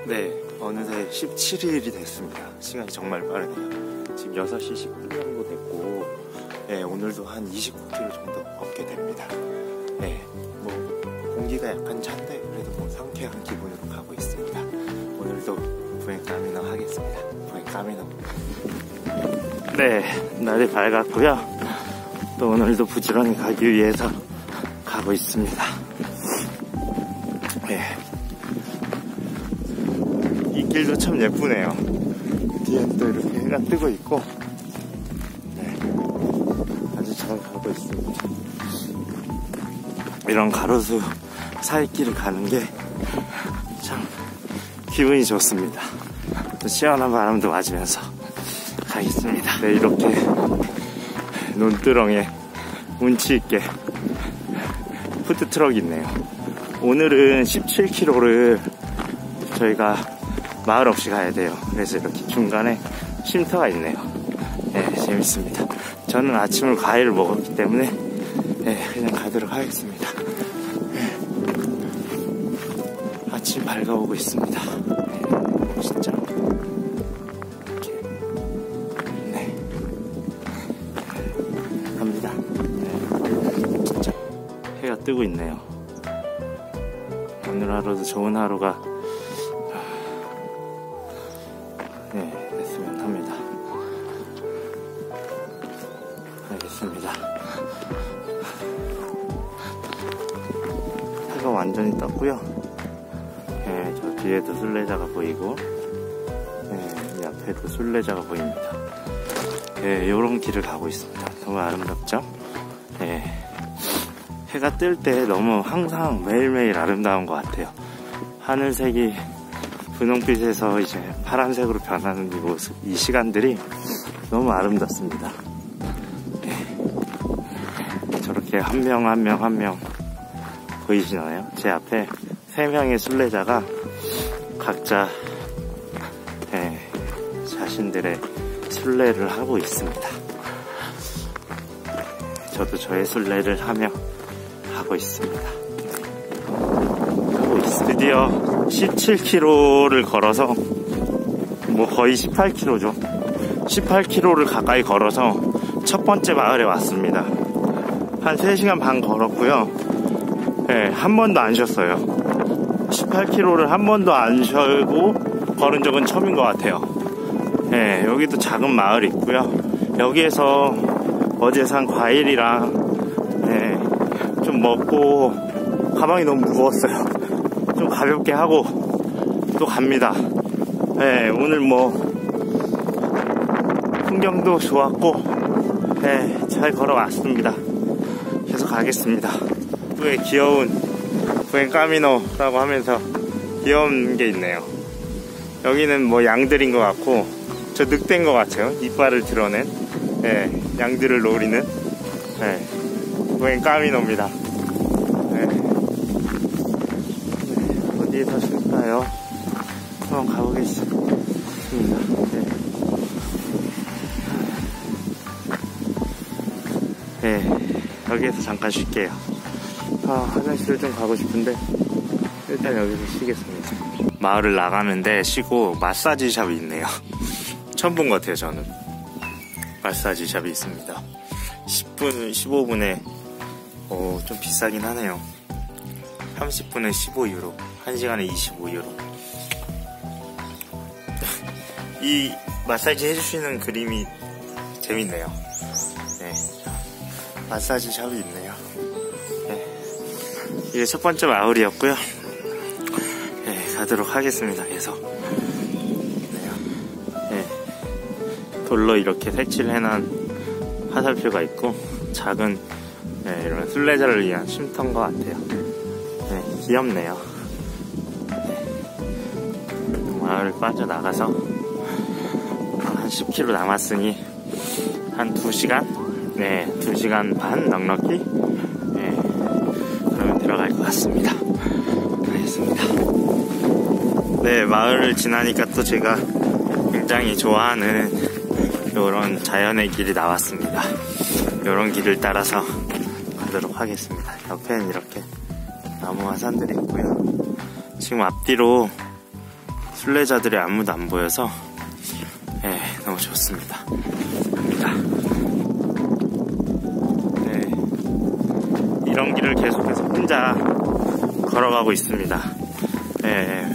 네, 어느새 17일이 됐습니다. 시간이 정말 빠르네요. 지금 6시 10분 정도 됐고, 네, 오늘도 한 29km 정도 걷게 됩니다. 네, 뭐 공기가 약간 찬데 그래도 뭐 상쾌한 기분으로 가고 있습니다. 오늘도 부엔 까미노 하겠습니다. 부엔 까미노. 네, 날이 밝았고요. 또 오늘도 부지런히 가기 위해서 가고 있습니다. 네. 이 길도 참 예쁘네요. 뒤엔 또 이렇게 해가 뜨고 있고, 네, 아주 잘 가고 있습니다. 이런 가로수 사이길을 가는 게 참 기분이 좋습니다. 또 시원한 바람도 맞으면서 가겠습니다. 네, 이렇게 논두렁에 운치있게 푸드트럭이 있네요. 오늘은 17km를 저희가 마을 없이 가야 돼요. 그래서 이렇게 중간에 쉼터가 있네요. 네, 재밌습니다. 저는 아침을 과일을 먹었기 때문에 네, 그냥 가도록 하겠습니다. 네. 아침 밝아오고 있습니다. 네, 진짜 이렇게 네, 갑니다. 네, 진짜 해가 뜨고 있네요. 오늘 하루도 좋은 하루가 네, 됐으면 합니다. 알겠습니다. 해가 완전히 떴고요. 네, 저 뒤에도 순례자가 보이고, 네, 이 앞에도 순례자가 보입니다. 네, 요런 길을 가고 있습니다. 너무 아름답죠? 네, 해가 뜰 때 너무 항상 매일매일 아름다운 것 같아요. 하늘색이 분홍빛에서 이제 파란색으로 변하는 이 모습, 이 시간들이 너무 아름답습니다. 네. 저렇게 한 명 보이시나요? 제 앞에 3명의 순례자가 각자 네, 자신들의 순례를 하고 있습니다. 저도 저의 순례를 하며 하고 있습니다. 드디어 17km를 걸어서 뭐 거의 18km죠. 18km를 가까이 걸어서 첫 번째 마을에 왔습니다. 한 3시간 반 걸었고요. 네, 한 번도 안 쉬었어요. 18km를 한 번도 안 쉬고 걸은 적은 처음인 것 같아요. 네, 여기도 작은 마을이 있고요. 여기에서 어제 산 과일이랑 네, 좀 먹고 가방이 너무 무거웠어요. 좀 가볍게 하고 또 갑니다. 네, 오늘 뭐 풍경도 좋았고 네, 잘 걸어왔습니다. 계속 가겠습니다. 왜 귀여운 부엔 까미노라고 하면서 귀여운 게 있네요. 여기는 뭐 양들인 것 같고 저 늑대인 것 같아요. 이빨을 드러낸 네, 양들을 노리는 네, 부엔 까미노입니다. 어디에서 쉴까요? 한번 가보겠습니다. 네. 네, 여기에서 잠깐 쉴게요. 화장실을 좀 가고 싶은데 일단 여기서 쉬겠습니다. 마을을 나가는데 쉬고 마사지 샵이 있네요. 처음 본 것 같아요. 저는 마사지 샵이 있습니다. 10분, 15분에 좀 비싸긴 하네요. 30분에 15유로, 1시간에 25유로. 이 마사지 해주시는 그림이 재밌네요. 네, 마사지 샵이 있네요. 네, 이게 첫 번째 마을이었고요. 네, 가도록 하겠습니다. 계속. 네, 돌로 이렇게 색칠을 해놓은 화살표가 있고 작은 네, 이런 순례자를 위한 쉼터인 것 같아요. 네, 귀엽네요. 네, 마을을 빠져나가서 한 10km 남았으니 한 2시간? 네, 2시간 반 넉넉히 네, 그러면 들어갈 것 같습니다. 알겠습니다. 네, 마을을 지나니까 또 제가 굉장히 좋아하는 이런 자연의 길이 나왔습니다. 이런 길을 따라서 가도록 하겠습니다. 옆에는 이렇게 나무 화산들이 있고요. 지금 앞뒤로 순례자들이 아무도 안 보여서 네, 너무 좋습니다. 갑니다. 네, 이런 길을 계속해서 혼자 걸어가고 있습니다. 네,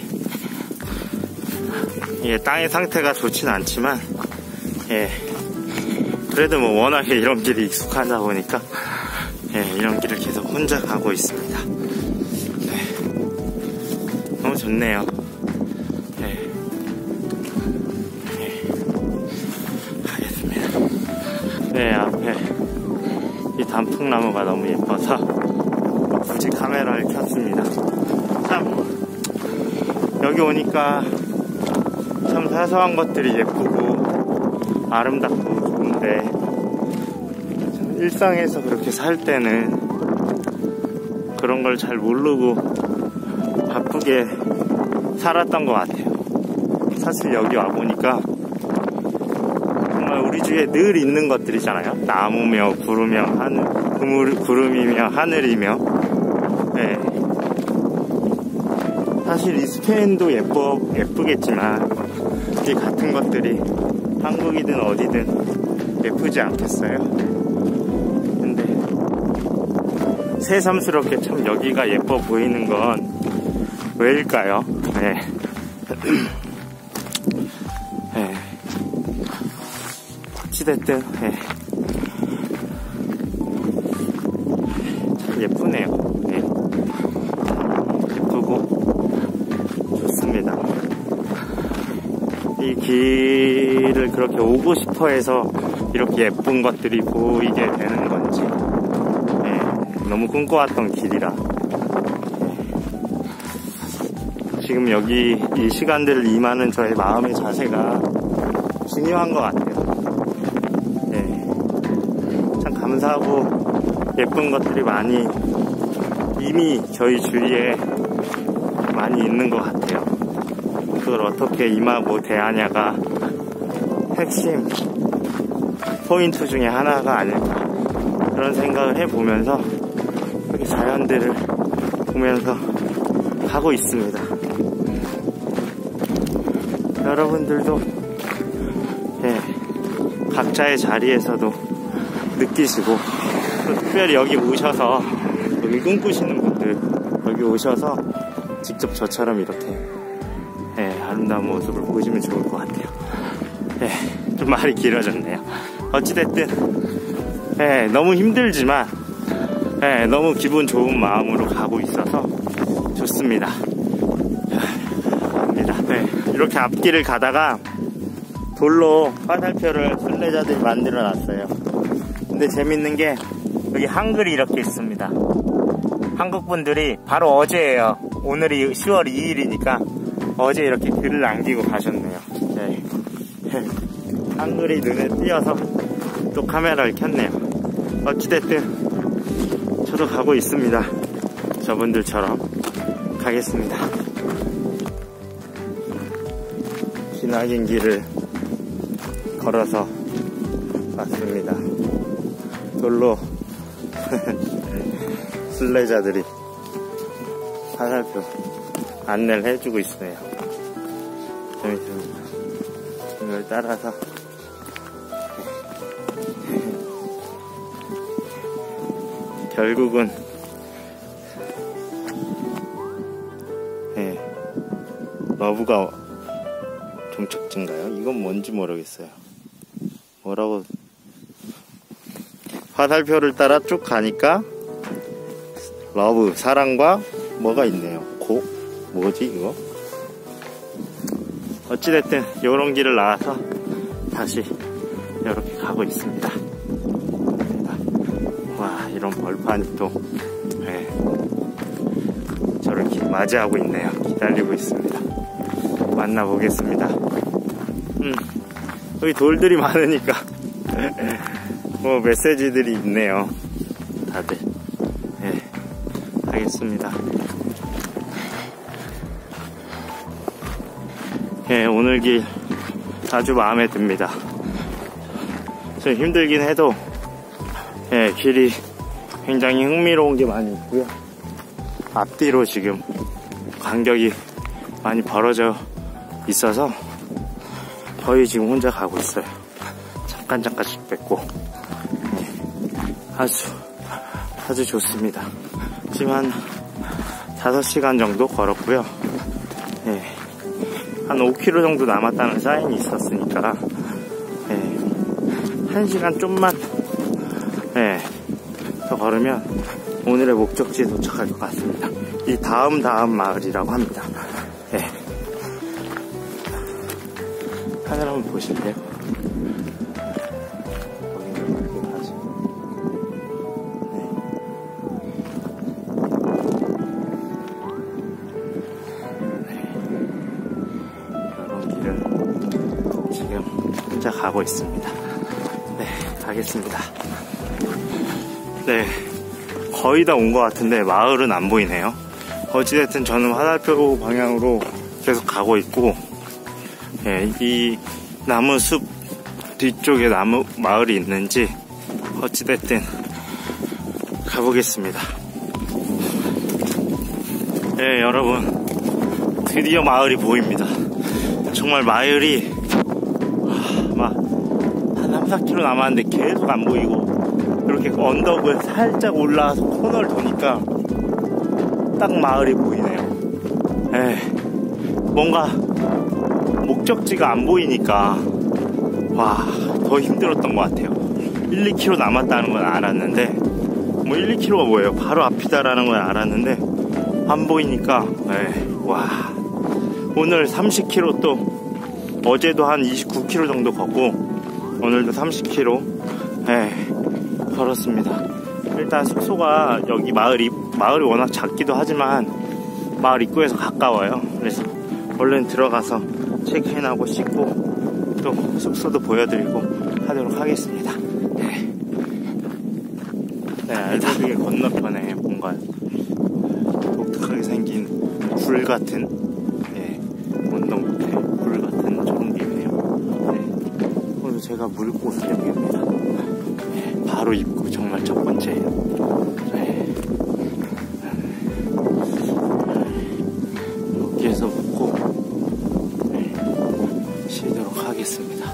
이게 땅의 상태가 좋진 않지만 예, 그래도 뭐 워낙에 이런 길이 익숙하다 보니까 예, 이런 길을 계속 혼자 가고 있습니다. 네, 너무 좋네요. 네, 네, 가겠습니다. 네, 앞에 이 단풍나무가 너무 예뻐서 굳이 카메라를 켰습니다. 참 여기 오니까 참 사소한 것들이 예쁘고 아름답고 좋은데 일상에서 그렇게 살 때는 그런 걸 잘 모르고 바쁘게 살았던 것 같아요. 사실 여기 와보니까 정말 우리 주위에 늘 있는 것들이잖아요. 나무며 구름이며 하늘이며 네. 사실 이 스페인도 예쁘겠지만 이 같은 것들이 한국이든 어디든 예쁘지 않겠어요? 근데 새삼스럽게 참 여기가 예뻐 보이는 건 왜일까요? 네. 네. 어찌됐든 네. 참 예쁘네요. 네. 예쁘고 좋습니다. 이 길을 그렇게 오고 싶어 해서 이렇게 예쁜 것들이 보이게 되는 건지 네, 너무 꿈꿔왔던 길이라 지금 여기 이 시간들을 임하는 저의 마음의 자세가 중요한 것 같아요. 네, 참 감사하고 예쁜 것들이 많이 이미 저희 주위에 많이 있는 것 같아요. 그걸 어떻게 임하고 대하냐가 핵심 포인트 중에 하나가 아닐까 그런 생각을 해보면서 여기 자연들을 보면서 가고 있습니다. 여러분들도 예, 각자의 자리에서도 느끼시고 또 특별히 여기 오셔서 여기 꿈꾸시는 분들 여기 오셔서 직접 저처럼 이렇게 예, 아름다운 모습을 보시면 좋을 것 같아요. 예, 좀 말이 길어졌네요. 어찌됐든 예, 너무 힘들지만 예, 너무 기분 좋은 마음으로 가고 있어서 좋습니다. 네, 이렇게 앞길을 가다가 돌로 화살표를 순례자들이 만들어 놨어요. 근데 재밌는 게 여기 한글이 이렇게 있습니다. 한국 분들이 바로 어제예요. 오늘이 10월 2일이니까 어제 이렇게 글을 남기고 가셨네요. 네. 한글이 눈에 띄어서 또 카메라를 켰네요. 어찌됐든 저도 가고 있습니다. 저분들처럼 가겠습니다. 기나긴 길을 걸어서 왔습니다. 돌로 순례자들이 화살표 안내를 해주고 있어요. 재밌습니다. 이걸 따라서 결국은 러브가 종착지인가요? 이건 뭔지 모르겠어요. 뭐라고 화살표를 따라 쭉 가니까 러브 사랑과 뭐가 있네요. 뭐지 이거? 어찌됐든 요런 길을 나와서 다시 이렇게 가고 있습니다. 와, 이런 벌판이 또 저를 맞이하고 있네요. 기다리고 있습니다. 만나보겠습니다. 여기 돌들이 많으니까 뭐 메시지들이 있네요. 다들 가겠습니다. 오늘 길 아주 마음에 듭니다. 좀 힘들긴 해도 길이 굉장히 흥미로운 게 많이 있고요. 앞뒤로 지금 간격이 많이 벌어져 있어서 거의 지금 혼자 가고 있어요. 잠깐씩 뺐고. 네, 아주 좋습니다. 지금 한 5시간 정도 걸었고요. 네, 한 5km 정도 남았다는 사인이 있었으니까 1시간 좀만 더 걸으면 오늘의 목적지에 도착할 것 같습니다. 이 다음 마을이라고 합니다. 하늘 한번 보실래요? 이런 길은 지금 혼자 가고 있습니다. 네, 가겠습니다. 네, 거의 다 온 것 같은데 마을은 안 보이네요. 어찌됐든 저는 화살표 방향으로 계속 가고 있고, 이 나무 숲 뒤쪽에 나무 마을이 있는지 어찌됐든 가보겠습니다. 네, 여러분, 드디어 마을이 보입니다. 정말 마을이 막 한 3-4km 남았는데 계속 안 보이고, 이렇게 언덕을 살짝 올라와서 코너를 도니까 딱 마을이 보이네요. 뭔가 목적지가 안 보이니까 더 힘들었던 것 같아요. 1-2km 남았다는 건 알았는데, 뭐 1-2km가 뭐예요? 바로 앞이다라는 건 알았는데 안 보이니까 오늘 30km, 또 어제도 한 29km 정도 걷고 오늘도 30km 걸었습니다. 일단 숙소가 여기 마을이 워낙 작기도 하지만 마을 입구에서 가까워요. 그래서 얼른 들어가서 체크인하고 씻고 또 숙소도 보여드리고 하도록 하겠습니다. 알베르게 건너편에 뭔가 독특하게 생긴 굴 같은 언덕 밑에 굴 같은 저런 게 있네요. 오늘 제가 물 곳은 여기입니다. 바로 입구, 정말 첫 번째예요. 여기에서 묵고 쉬도록 하겠습니다.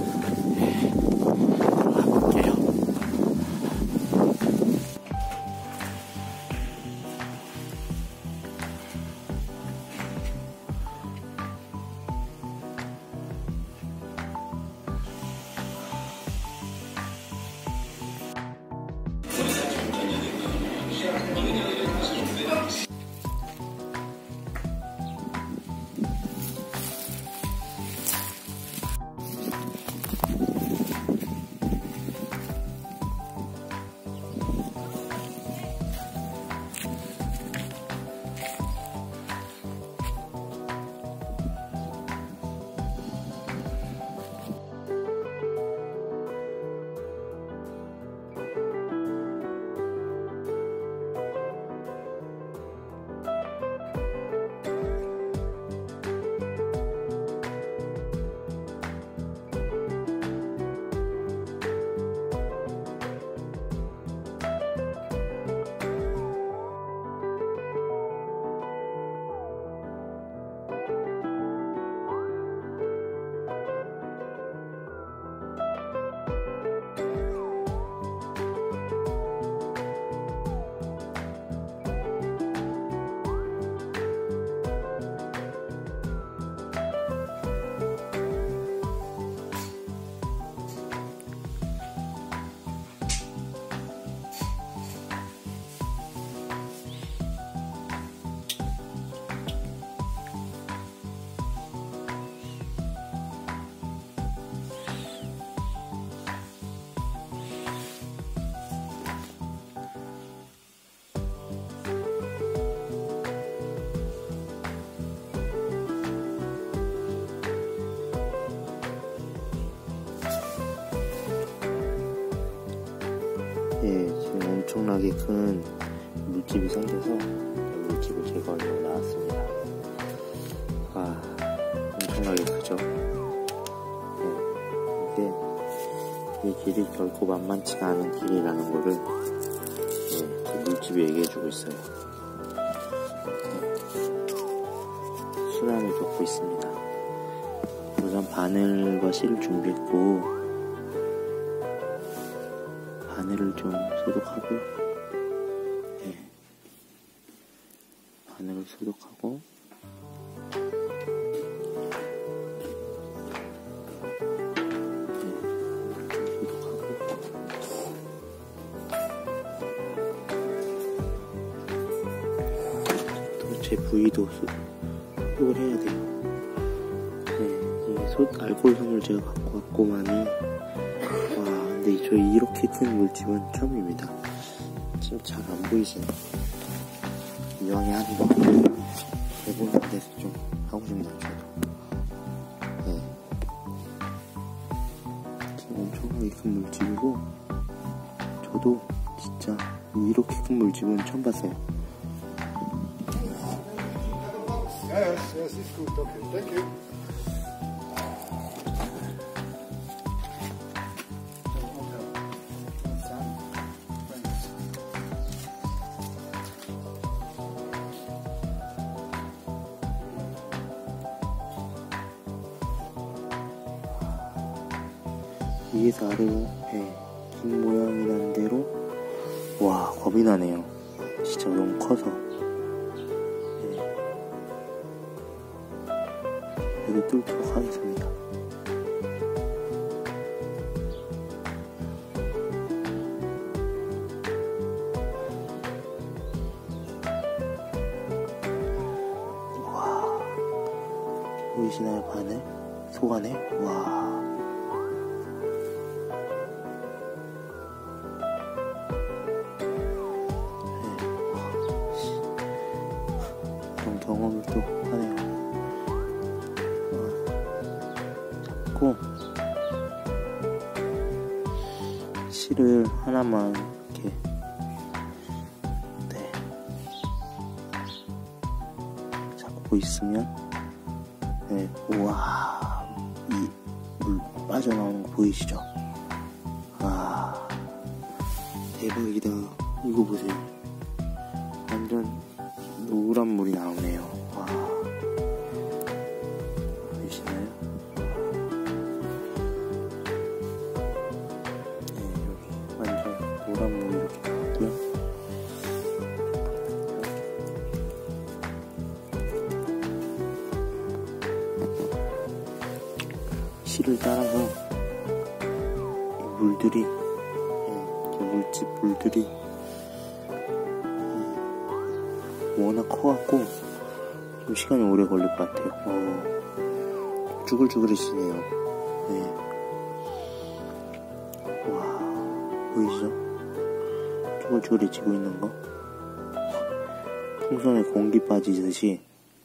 들어가 볼게요. 지금 엄청나게 큰 물집이 생겨서 물집을 제거하려고 나왔습니다. 엄청나게 크죠? 이 길이 결코 만만치가 않은 길이라는 거를 물집이 얘기해주고 있어요. 혼란을 겪고 있습니다. 우선 바늘과 실을 준비했고, 바늘을 좀 소독하고요. 네. 바늘을 소독하고, 제 부위도 소독을 해야 돼요. 네, 알코올 성을 제가 갖고 왔고만이, 와, 근데 저 이렇게 큰 물집은 처음입니다. 지금 잘 안 보이시네. 이왕에 하는 거 대보는 데서 좀 하고 싶네요, 저도. 네. 지금 엄청나게 큰 물집이고, 저도 진짜 이렇게 큰 물집은 처음 봤어요. Yes, it's good. Okay, thank you. 위에서 아래로 긴 모양이 난 대로, 와, 겁이 나네요. 진짜 너무 커서. 이거 뚫도록 하겠습니다. 와, 보이시나요? 바늘? 속안에? 와. 이런 경험을 또 하네요. 실을 하나만 이렇게, 네, 잡고 있으면, 네, 우와, 이 물 빠져나오는 거 보이시죠? 아, 대박이다. 이거 보세요. 완전 노란 물이 나오네요. 와, 보이시나요? 노란 물이 이렇게 나왔고요. 실을 따라서 이 물들이, 물집 물들이 워낙 커갖고 좀 시간이 오래 걸릴 것 같아요. 쭈글쭈글해지네요. 네. 와, 보이시죠? 쭈글쭈글해지고 있는 거. 풍선에 공기 빠지듯이.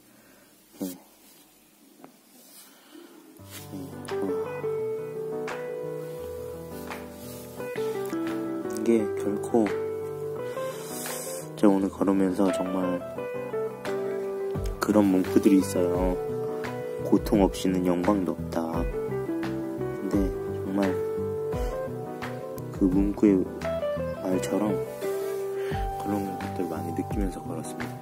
이게 결코, 제가 오늘 걸으면서 정말 그런 문구들이 있어요. 고통 없이는 영광도 없다. 근데 정말 그 문구의 말처럼 그런 것들 많이 느끼면서 걸었습니다.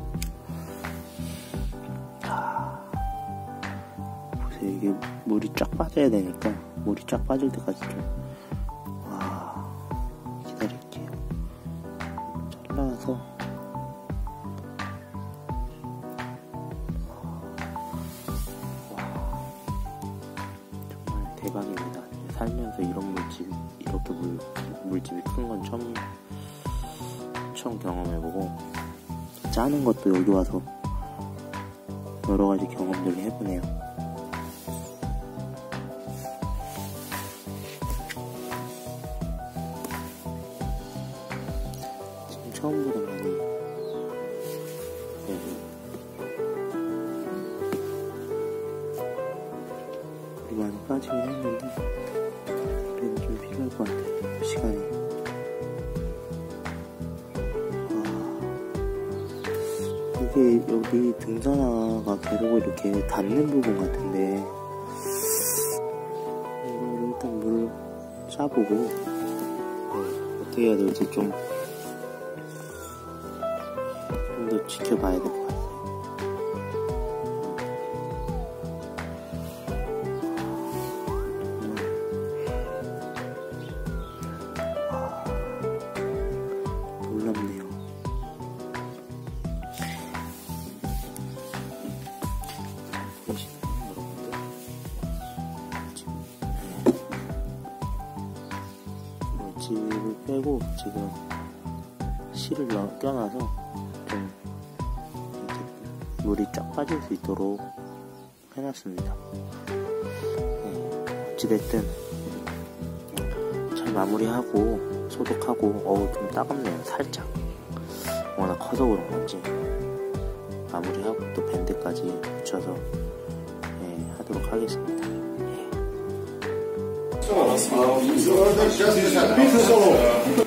보세요. 이게 물이 쫙 빠져야 되니까, 물이 쫙 빠질 때까지 좀, 기다릴게요. 잘라서, 정말 대박입니다. 살면서 이런 물집, 이렇게 물집이 큰 건 처음 경험해보고, 짜는 것도 여기 와서 여러가지 경험들을 해보네요. 지금 처음보다 많이 물이 많이 빠지긴 했는데, 그래도 좀 필요할 것 같아요. 시간이. 이게 여기 등산화가 계속 이렇게 닿는 부분 같은데, 이걸 일단 물을 짜보고, 어떻게 해야 될지 좀 더 지켜봐야 될 것 같아요. 지금 실을 껴놔서 좀 이렇게 물이 쫙 빠질 수 있도록 해놨습니다. 네, 어찌됐든 잘 마무리하고 소독하고 좀 따갑네요. 살짝 워낙 커서 그런 건지 마무리하고 또 밴드까지 붙여서 하도록 하겠습니다. Just